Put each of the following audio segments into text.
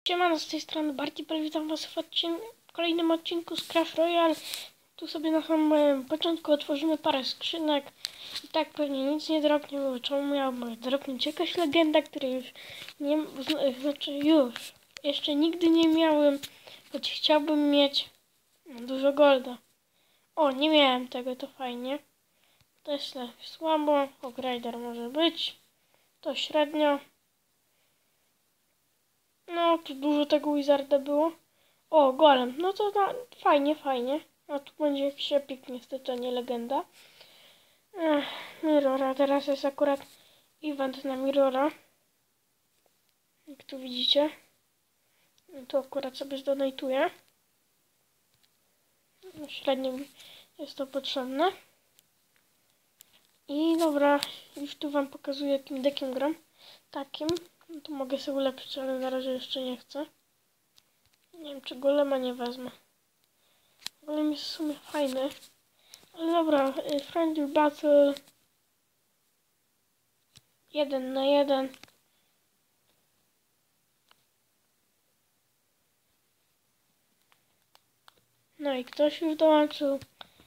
Siemano, z tej strony Barti, witam was w kolejnym odcinku z Clash Royale. Tu sobie na samym początku otworzymy parę skrzynek i tak pewnie nic nie dropnie, bo czemu miałby dropnąć jakaś legenda, której już nie, jeszcze nigdy nie miałem, choć chciałbym mieć dużo golda. O, nie miałem tego, to fajnie. To jest słabo, Ogrider może być, to średnio. No, tu dużo tego Wizarda było. O, golem. No to fajnie, fajnie. A tu będzie jakiś epik, niestety, a nie legenda. Mirrora. Teraz jest akurat event na Mirrora. Jak tu widzicie. Tu akurat sobie zdonatuję. No, średnio mi jest to potrzebne. I dobra, już tu wam pokazuję, jakim deckiem gram. Takim. No to mogę sobie ulepszyć, ale na razie jeszcze nie chcę. Nie wiem, czy golema nie wezmę. Golem jest w sumie fajny. Ale dobra, Friendly Battle 1 na 1. No i ktoś już dołączył.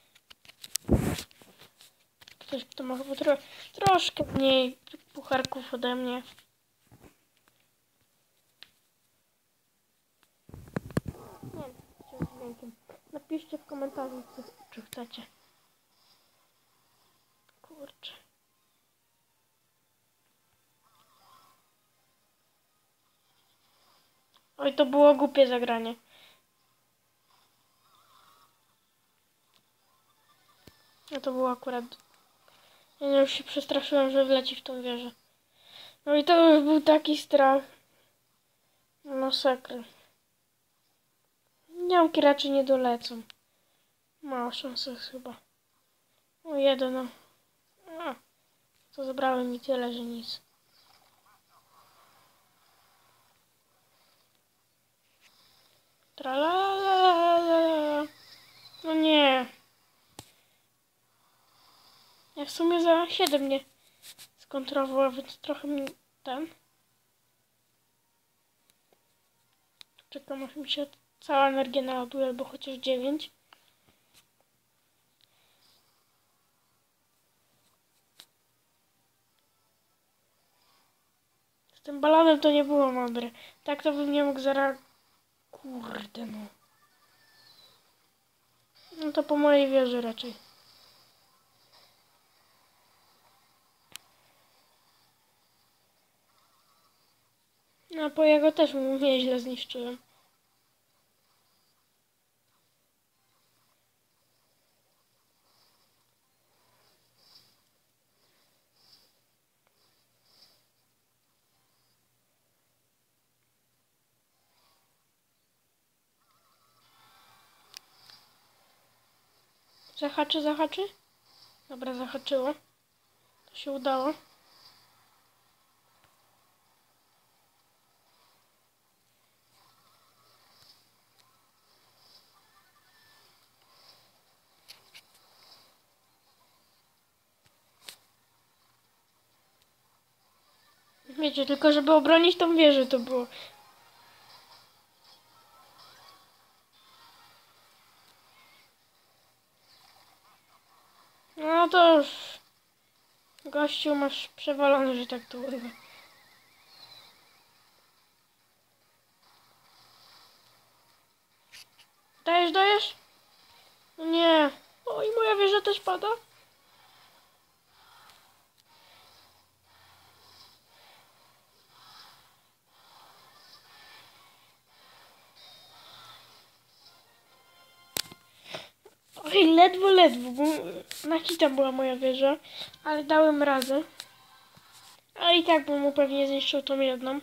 Ktoś, kto ma chyba troszkę mniej pucharków ode mnie. Nie wiem, co z dźwiękiem. Napiszcie w komentarzu, czy chcecie. Kurczę. Oj, to było głupie zagranie. No to było akurat... Ja już się przestraszyłem, że wleci w tą wieżę. No i to już był taki strach. Masakra. Niamki raczej nie dolecą. Mała szansa chyba. O, jeden, no. A, to zabrałem mi tyle, że nic. Tralalala. No nie. Ja w sumie za 7 nie skontrolowała, więc trochę mi ten. Czekam, aż mi się cała energia naładuje, albo chociaż 9. Z tym balonem to nie było mądre. Tak to bym nie mógł zareagować. Kurde no. No to po mojej wieży raczej. No po jego też mu nieźle zniszczyłem. Zahaczy, zahaczy? Dobra, zahaczyło. To się udało. Wiecie, tylko żeby obronić tą wieżę to było. No to już... Gościu, masz przewalone, że tak to urwę. Dajesz, dajesz? No nie. O, i moja wieża też pada. Oj, ledwo, ledwo, bo na hita była moja wieża, ale dałem radę. A i tak bym mu pewnie zniszczył tą jedną.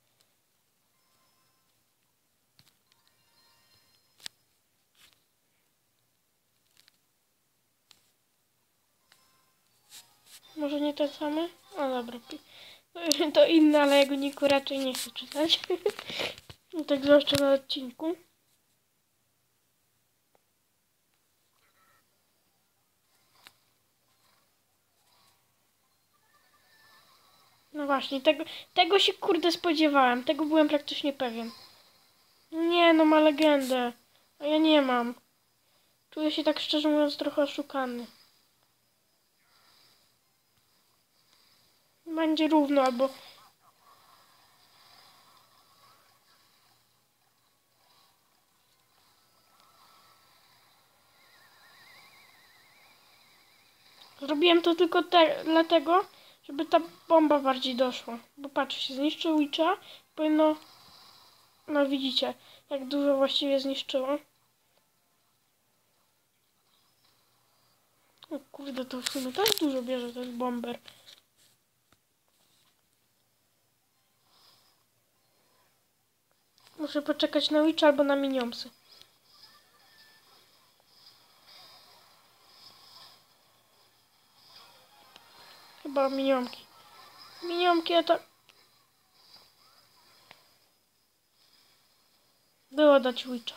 Może nie te same? O dobra. To inne, ale jego niku raczej nie chcę czytać. No tak zwłaszcza na odcinku. No właśnie, tego się kurde spodziewałem. Tego byłem praktycznie pewien. Nie, no ma legendę. A ja nie mam. Czuję się tak szczerze mówiąc trochę oszukany. Będzie równo albo... Zrobiłem to tylko dlatego, żeby ta bomba bardziej doszła. Bo patrzcie, zniszczył Witcha. Powinno... No widzicie, jak dużo właściwie zniszczyło. O kurde, to w sumie też dużo bierze ten bomber. Muszę poczekać na Witcha albo na minionsy. Chyba minionki. Minionki, a to... Było dać Witcha.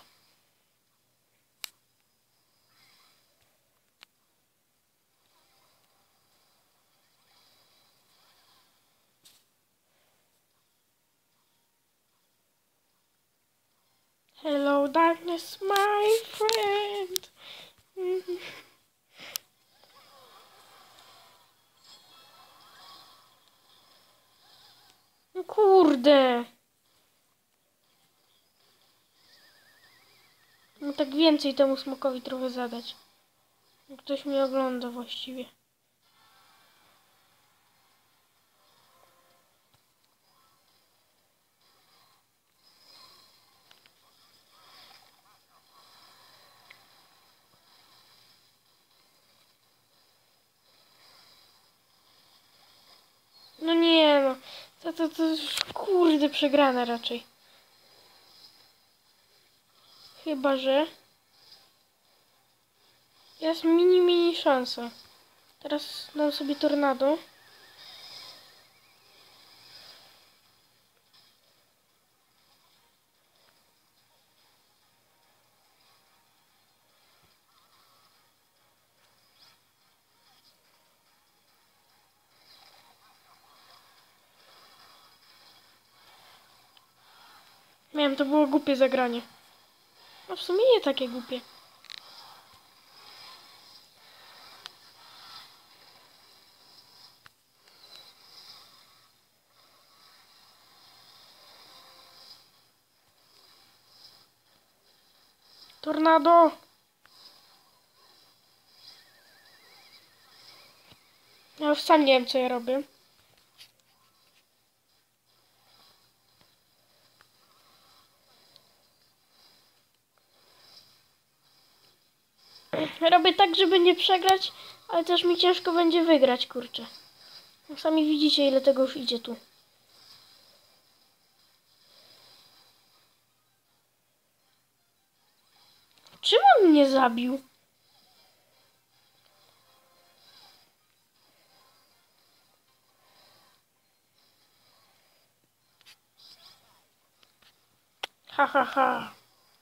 Hello darkness, my friend. No kurde. No tak więcej temu smokowi trochę zadać. Ktoś mnie ogląda właściwie. No nie no. To już kurde przegrane raczej. Chyba, że... Jest mini szansa. Teraz dam sobie tornado. Miałem, to było głupie zagranie. No w sumie nie takie głupie. Tornado! Ja już sam nie wiem, co ja robię. Robię tak, żeby nie przegrać, ale też mi ciężko będzie wygrać, kurczę. No, sami widzicie, ile tego już idzie tu. Czym on mnie zabił? Ha, ha, ha.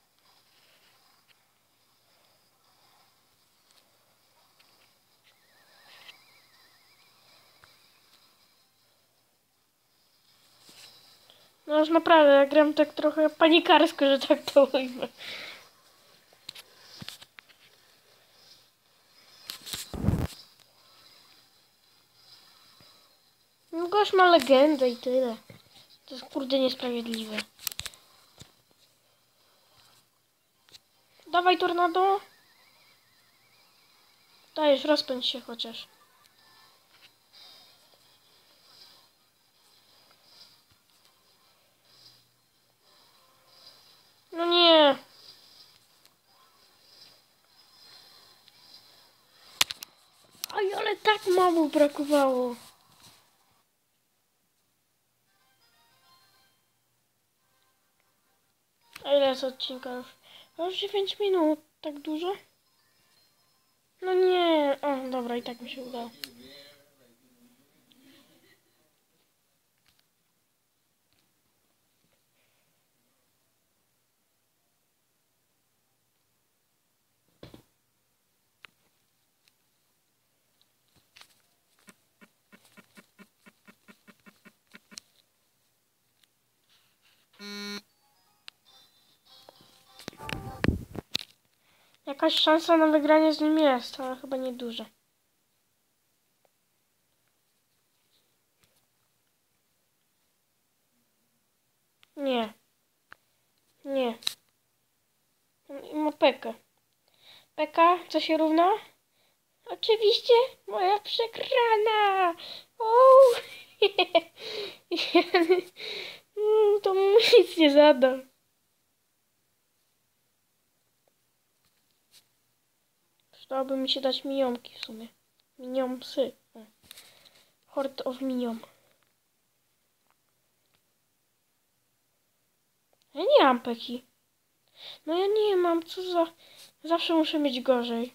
No już naprawdę, ja gram tak trochę panikarsko, że tak to ujmę. No gość ma legendę i tyle. To jest kurde niesprawiedliwe. Dawaj tornado. Dajesz, rozpędź się chociaż. No nie. Aj, ale tak mało brakowało. A ile jest odcinka już? Już 9 minut. Tak dużo? No nie. O, dobra, i tak mi się udało. Jakaś szansa na wygranie z nim jest, ale chyba nieduża. Nie. Nie. I ma Pekę. Peka, co się równa? Oczywiście moja przegrana. O, to mu nic nie zada. Przydałoby mi się dać minionki w sumie. Minionsy. Horde of Minion. Ja nie mam peki. No ja nie mam, co za... Zawsze muszę mieć gorzej.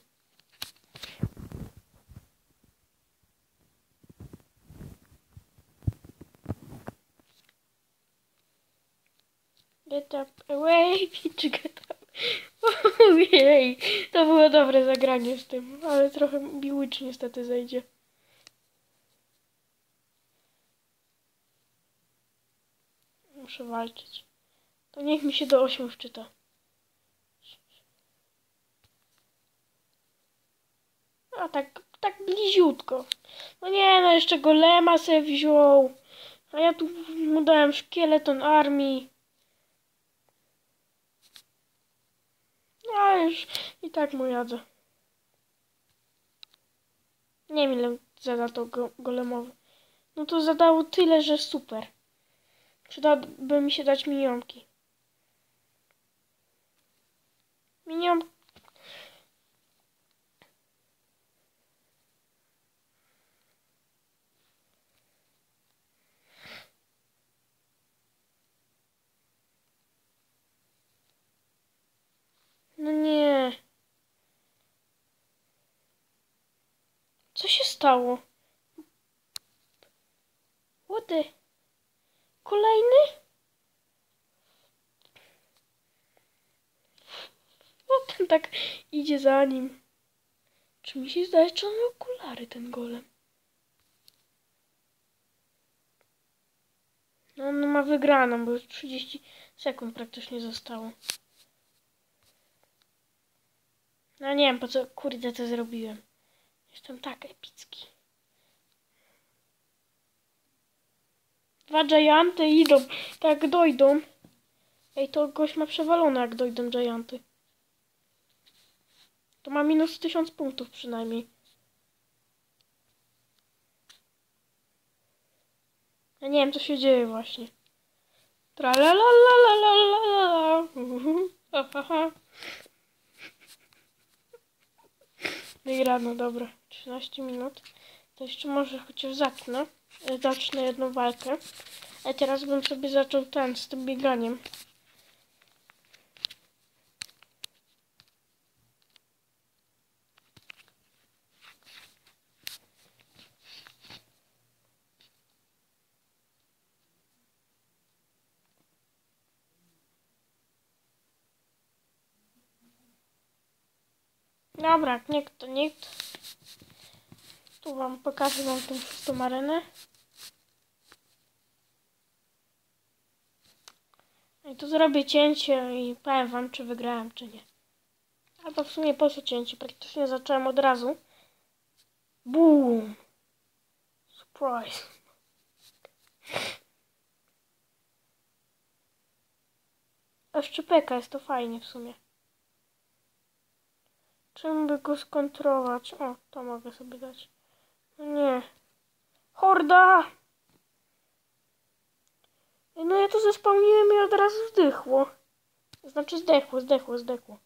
Get up away, bitch, get up. Ojej, to było dobre zagranie z tym, ale trochę biłycz niestety zejdzie. Muszę walczyć. To niech mi się do 8 wczyta. A tak bliziutko. No nie, no jeszcze golema se wziął. A ja tu mu dałem szkieleton armii. No już i tak mu jadę. Nie wiem ile zada to golemowy. No to zadało tyle, że super. Przydałoby mi się dać minionki. Minion... No nie. Co się stało? What the... Kolejny? O, ten tak idzie za nim. Czy mi się zdaje, czy on ma okulary, ten golem? No on ma wygraną, bo już 30 sekund praktycznie zostało. No nie wiem, po co kurde to zrobiłem. Jestem tak epicki. 2 gianty idą. Tak dojdą. Ej, to gość ma przewalone, jak dojdą gianty. To ma minus 1000 punktów przynajmniej. Ja nie wiem, co się dzieje właśnie. Tralalalalalalalala. Wygrano, dobra. 13 minut. To jeszcze może chociaż zacznę. Zacznę jedną walkę. A teraz bym sobie zaczął z tym bieganiem. Dobra, nikt to nikt. Tu wam pokażę tą 6. arenę. I tu zrobię cięcie i powiem wam, czy wygrałem, czy nie. Albo w sumie po co cięcie? Praktycznie zacząłem od razu. Boom! Surprise! A szczypeka jest to fajnie w sumie. Czym by go skontrować? O, to mogę sobie dać. No nie. Horda! No ja to zespełniłem i od razu zdychło. Znaczy zdechło.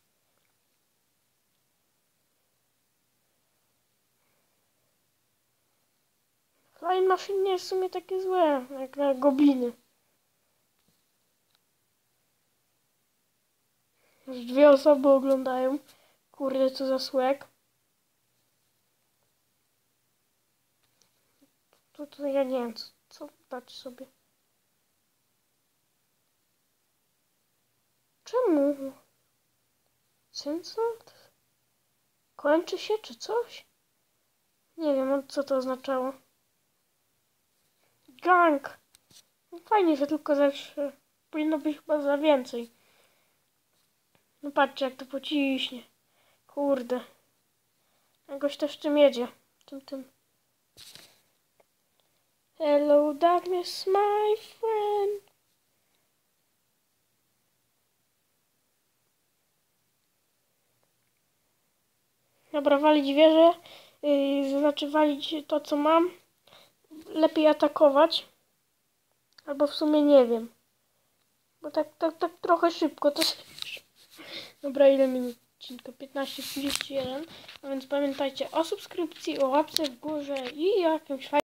Flying Machine nie jest w sumie takie złe, jak na gobliny. Już 2 osoby oglądają. Kurde, co za słek. To ja nie wiem, co dać sobie. Czemu? Sensor? Kończy się, czy coś? Nie wiem, co to oznaczało. Gang! No fajnie, że tylko zawsze. Powinno być chyba za więcej. No patrzcie, jak to pociśnie. Kurde. Jakoś też czym jedzie. Tym. Hello darkness, my friend. Dobra, walić wieżę. Znaczy walić to, co mam. Lepiej atakować. Albo w sumie nie wiem. Bo tak trochę szybko. To... Dobra, ile minut? 15:31. A więc pamiętajcie o subskrypcji, o łapce w górze i jakimś